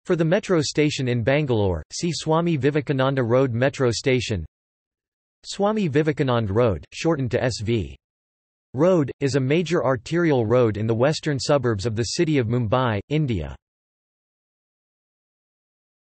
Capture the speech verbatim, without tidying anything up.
For the metro station in Bangalore, see Swami Vivekananda Road Metro Station. Swami Vivekanand Road, shortened to S V. Road, is a major arterial road in the western suburbs of the city of Mumbai, India.